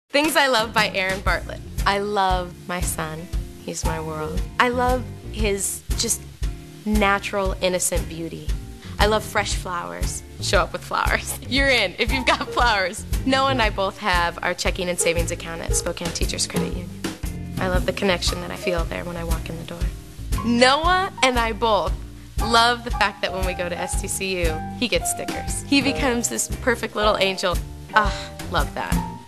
Things I love by Erin Bartlett. I love my son. He's my world. I love his just natural, innocent beauty. I love fresh flowers. Show up with flowers. You're in if you've got flowers. Noah and I both have our checking and savings account at Spokane Teachers Credit Union. I love the connection that I feel there when I walk in the door. Noah and I both love the fact that when we go to STCU, he gets stickers. He becomes this perfect little angel. Ah, love that.